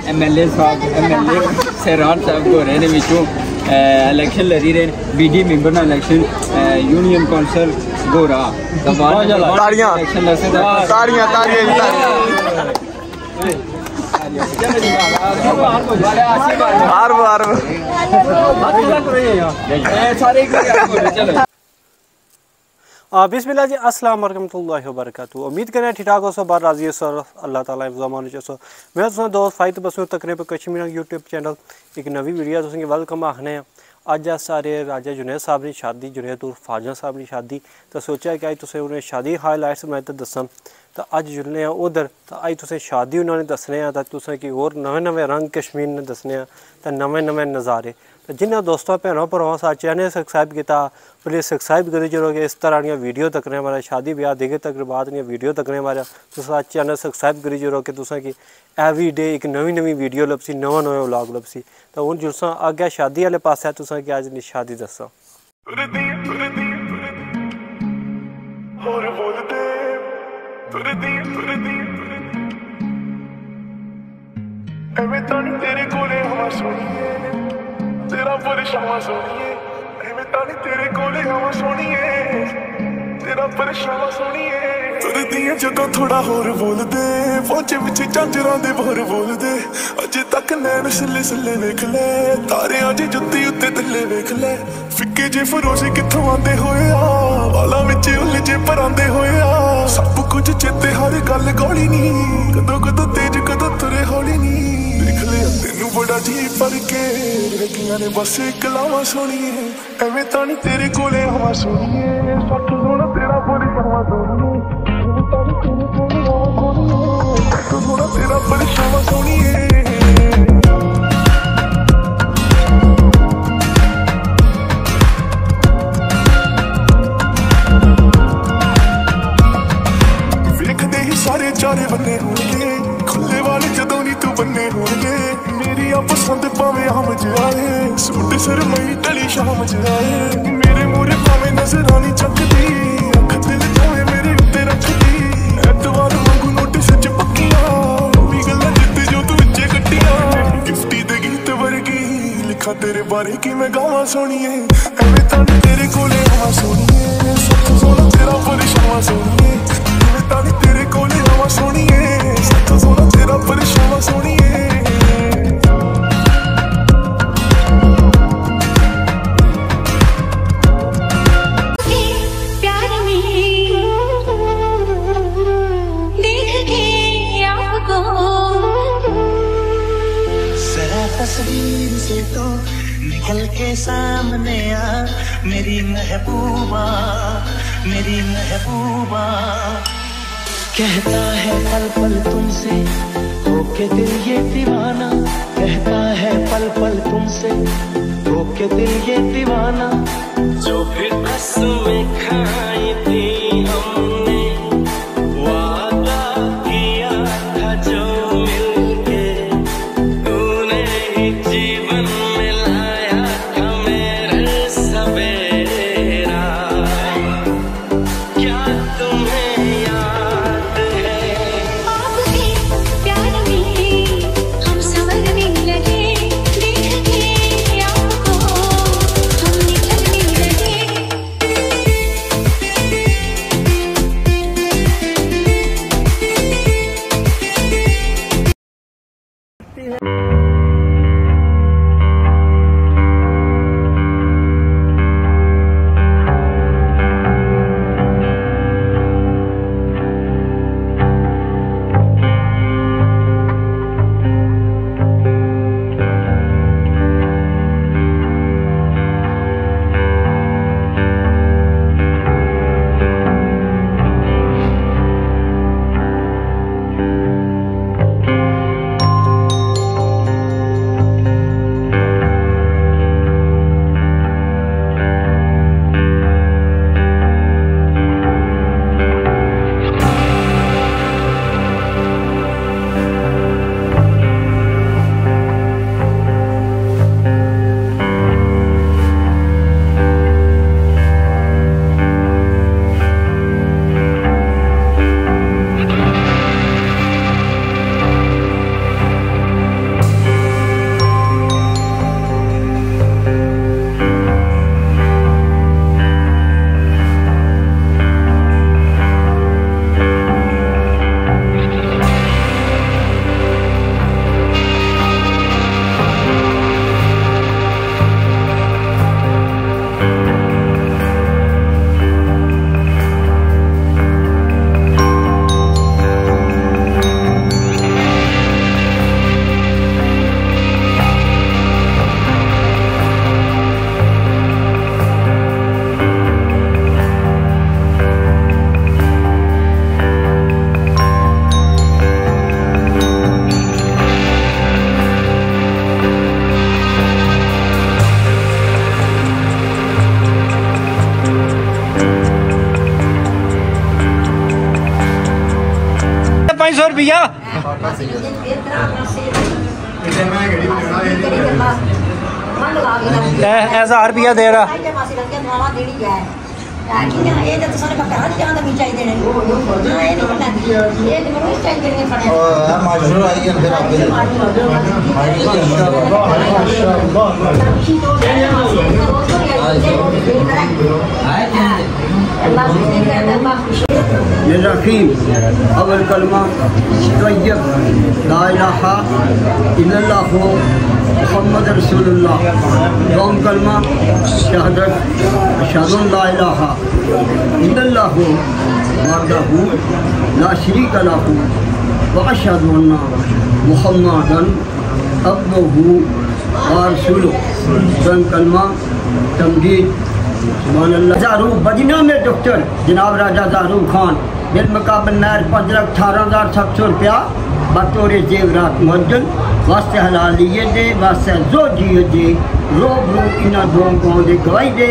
MLA साहब MLA सैरान साहब हो रहे हैं विचों इलेक्शन लड़ी रहे BD मेंबर ना इलेक्शन यूनियन काउंसिल गोरा ताड़ियां ताड़ियां बिस्मिल्लाह जी अस्सलाम वरहमतुल्लाहि वबरकातुहू। उम्मीद करें ठीक ठाक हो सब बार राजी सर अल्लाह ताला इंतजाम चो मैं तुम दोस्त फाइद बस तकरीब कश्मीर यूट्यूब चैनल एक नवी वीडियो तुसें वेलकम आखने अज अस सारे राजा जुनेद साहब की शादी जुनेद उर्फ फाजा साहब की शादी तो सोचा कि अज तुसें उन्हें शादी हाईलाइट्स मैं तो दसा तो अज जुड़ने उधर तो अज तुसें शादी उन्होंने दसने तो तुसें कि होर नवे नवे रंग कश्मीर ने दसने तो नवे नवे नज़ारे तो जिन्हें दोस्तों भैनों भरावां सारे चैनल सब्सक्राइब किया प्लीज़ सब्सक्राइब करी जरूर कि इस तरह दी वीडियो तकने मारा शादी ब्याह दिगे तकरीबात दी वीडियो तकने मारा तुस चैनल सब्सक्राइब करी जरूर कि तुसें कि एवरी डे एक नवी नवी वीडियो लभसी नवा नवा व्लॉग लभसी तो हूँ जुलसा अग्गें शादी वाले पास तुसें कि अज शादी दसा तेरा परेशान सोनिए मैं तानी तेरे कोले हवा सोनिए तेरा परेशान सोनिए तुरदी जदों थोड़ा होर बोल दे पहुंचे विच झांजरां दे बोर बोल दे अजे तक नैन सिले सिले वेख ले तारे अज जुत्ती उत्ते थल्ले वेख ले फिक्के जे फरोजे कित्थों आंदे होए आ वाला विच उलझे परांदे होए आ सब कुछ चेते हर गल गौली नी कदों कदों तेज कदों तुरे हौली नी देख ले तेनू बड़ा जी पर के रखियां ने बस एक लावा सोनिए एवें तानी तेरे कोले हवा सोनिए सच सोना तेरा पूरी हवा सोनिए एवें तानी तेरे कोले हवा सोनिए सच सोना तेरा पूरी हवा सोनिए वेखदे ही सारे चारे बन्ने होणगे खुले वाले जदों नी तू बन्ने होणगे मेरी आ पसंद पावे आम जाए सूट सिर मई टली शाम जाए मेरे मूरे पावे नजरानी चकदी अख दिल तोए मेरे उत्ते रखदी एतवार वांगू नोटिस च पक्कियां भी गल्लां जिद्द जो तू विचे कट्टियां गिफ्टी दे गीत वर्गी लिखा तेरे बारे की मैं गावां सोनिए एवें तानी तेरे कोले हवा सोनिए सच सोना तेरा परेशान सोनिए एवें तानी तेरे कोले हवा सोनिए सच सोना तेरा परेशान सोनिए तस्वीर से तो निकल के सामने आ मेरी महबूबा कहता है पल पल तुमसे होके दिल ये दीवाना कहता है पल पल तुमसे होके दिल ये दीवाना जो फिर कसमें खाई थी हमने वादा किया था जो मिलके तूने ही जीवन में लाया था मेरे सवेरा क्या तुम्हें याद है आपके प्यार में हम संवरने लगे देख के आपको हम निखरने लगे रुपया 1000 रुपया दे रहा रहीम अवल कलमा तय्यब ला इलाहा इल्लल्लाह मुहम्मद रसूलुल्लाह कौम कलमा शहादत अशहदु ला इलाहा इल्लल्लाह वहदहु ला शरीका लहु व अशहदु अन्ना मुहम्मदन अब्दुहु व रसूलुहु कौम कलमा तमजीद ज़ारूक बजना में डॉक्टर जनाब राजा ज़ारूक खान बिल मुकाबल नायर 5,18,700 रुपया बतौर जेवरात मुअज्जल वास्ते हलालिये दे वास्ते ज़ोजिये दे रूबरू इन्हां दों कौम दे गवाही दे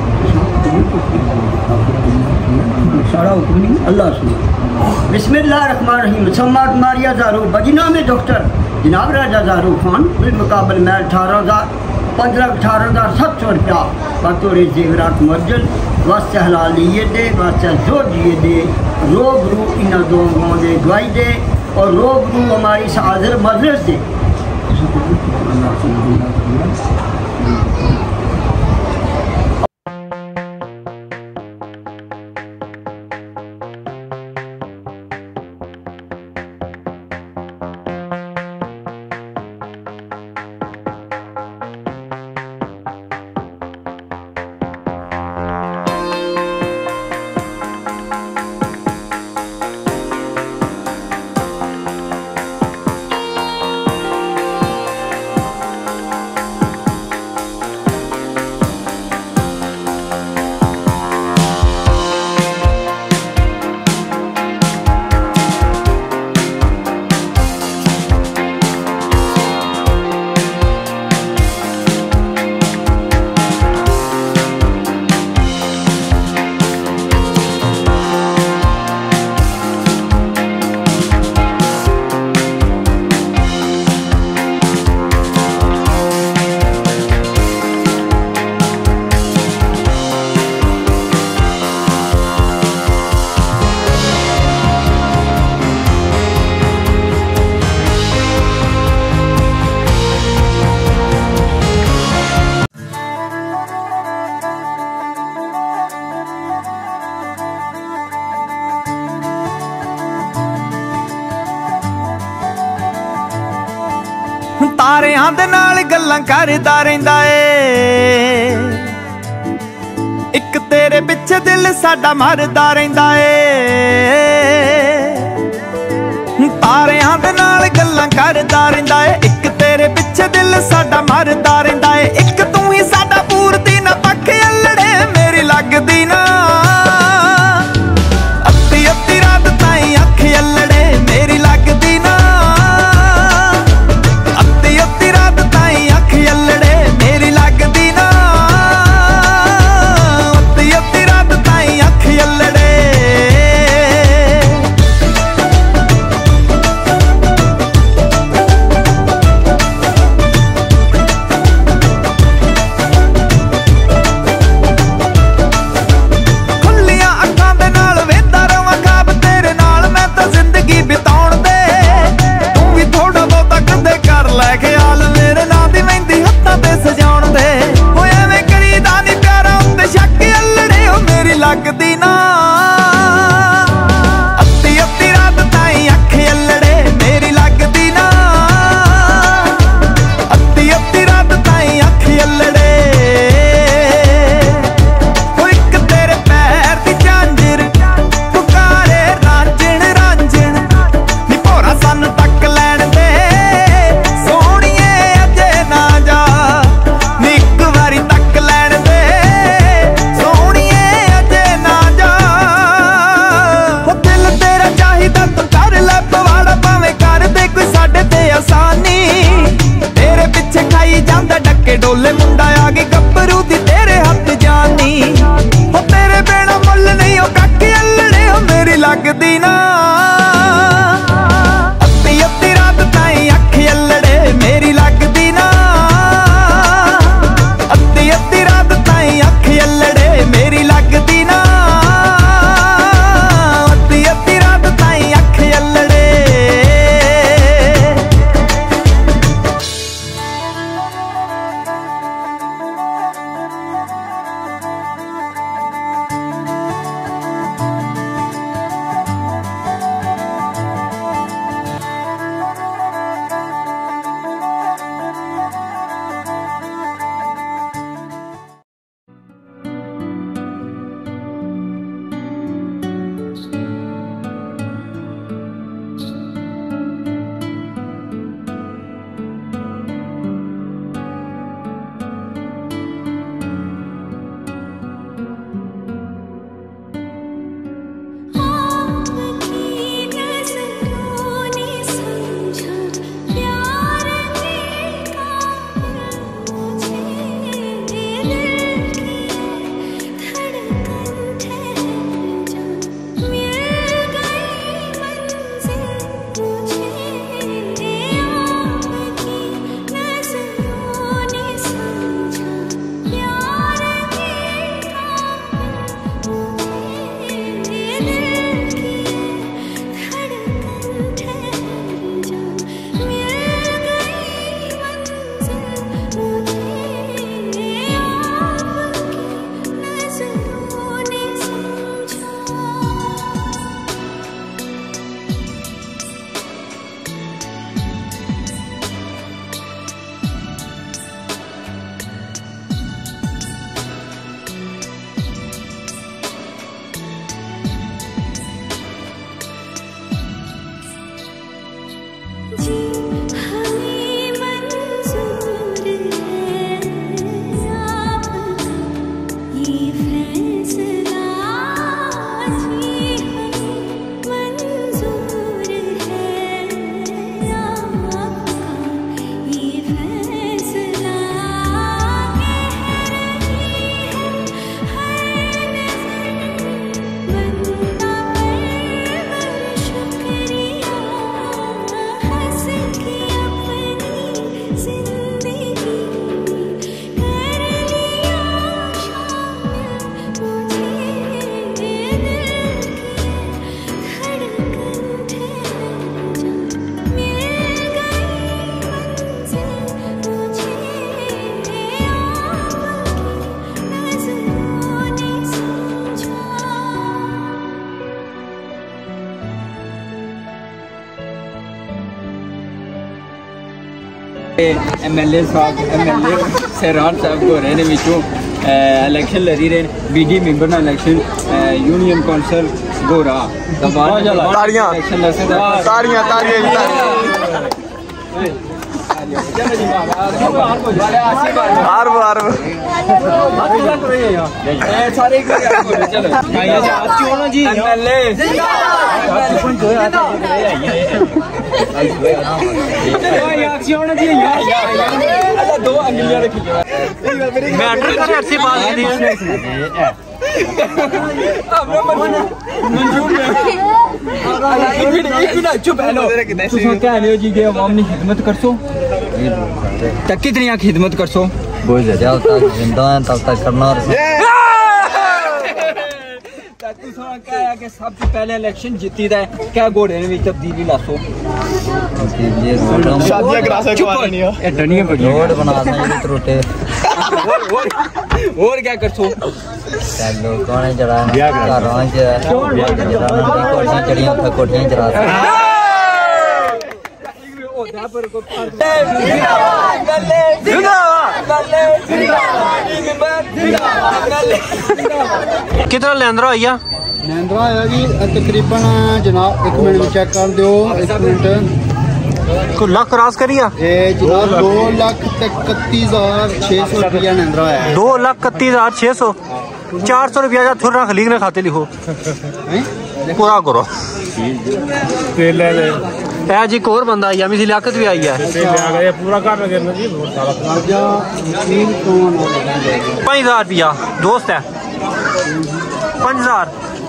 सारा हुक्म नहीं अल्लाह सुनो बिस्मिल्लाहिर्रहमानिर्रहीम सम्मात मारिया ज़ारूक बजना में डॉक्टर जनाब राजा ज़ारूक खान बिल मुकाबल नायर 15,18,700 रुपया बतौर जेवरात मुअज्जल वास्ते हलालिये दे वास्ते ज़ोजिये दे रूबरू इन्हां दों कौम दे गवाही दे और रूबरू हमारी हाज़िर मजलिस दे तारियां दे नाल गल्लां करदा रहिंदा ए इक तेरे पिछे दिल साडा मरदा रहिंदा ए तारियां दे नाल गल्लां करदा रहिंदा ए इक तेरे पिछे दिल साडा मरदा रहिंदा ए इक तू ही साडा पूरती ना पख अल्लड़े मेरी लगदी ना अत्ती अत्ती रात ताईं अख अल्लड़े मेरी लगदी ना MLA साहब MLA सहरान साहब को रहने विचों इलेक्शन लड़ी रहे BD मेंबर ना इलेक्शन यूनियन काउंसिल गोरा तारियां तारियां खिदमत करसो कितनी खिदमत करसो जब तक जिंदा है तब तक करना। सबसे पहले इलेक्शन जीती था क्या घोड़े ने भी तब्दीली लासो और क्या करसो चढ़िया कोठियां चढ़ा कितना लैंद्रा आइया लैंद्रा आया जी तकरीबन जनाब 1 मिनट में चेक कर दो 1 मिनट को लाख क्रॉस करिया जनाब 2,31,600 रुपया लैंद्रा आया 2,31,600 400 रुपया थोड़ा खलीग ने खाते लिखो पूरा करो जी एक और बंदा आई मिसी लियाकत भी आई है पूरा 5,000 रुपया दोस्त है 5,000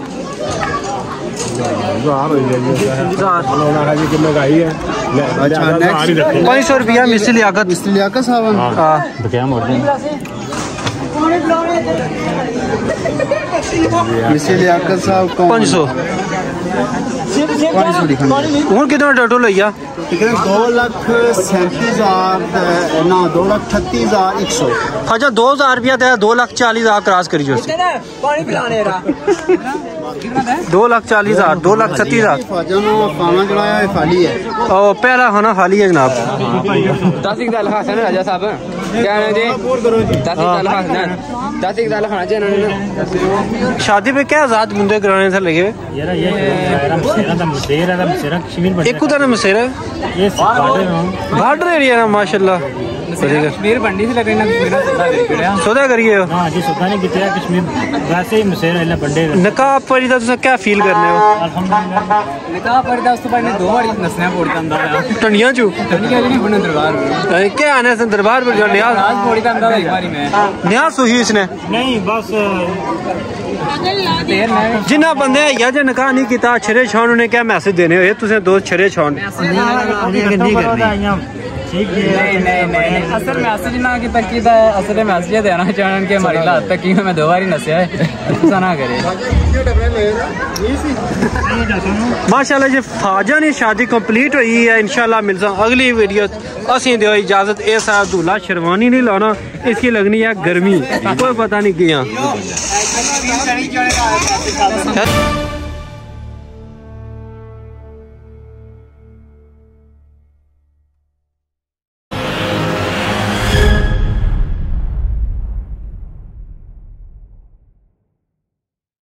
500 रुपया मिसी लियाकत साहब मिसी लियाकत साहब 500 हूँ कितना टोटल है 2,37,000 ना 2,38,100 अच्छा 2,000 रुपया 2,40,000 क्रॉस करी जो 2,40,000 2,37,000 खाना चढ़ाया है खाली है पहला खाना खाली है जनाब राजा साहब शादी पे क्या आजाद मुंडे कराने से लगे एक उधर मसेरा बॉर्डर एरिया ना माशाल्लाह कश्मीर बंडी से लगे ना सौदा करिए हां जी सौदा नहीं किया कश्मीर वैसे ही मसेरा इला बंडे नकाब पड़ी दा तुसा क्या फील करने हो अल्हम्दुलिल्लाह नकाब पड़ी दा उस तो बाद ने 2 बार नसना पड़ता अंदा टंडियां चू टंडियां नहीं बने दरबार में क्या आने से दरबार पर जो न्याज पड़ी दा अंदा एक बारी में न्याज सुही इसने नहीं बस जिन्ना बंदे या जे निकाह नहीं किया छरे छान ने क्या मैसेज देने हो तुसे दो छरे छान नहीं असल मैसेज ना कि तक असल मैसेज देना चाहन के हमारी लात तक की मैं 2 बार नसया है ऐसा ना करे माशाल्लाह जी फाजा ने शादी कंप्लीट हुई है इंशाल्लाह मिलता अगली वीडियो असी दो इजाजत ए साहब दूल्हा शेरवानी नहीं लाना इसकी लगनी है गर्मी कोई पता नहीं किया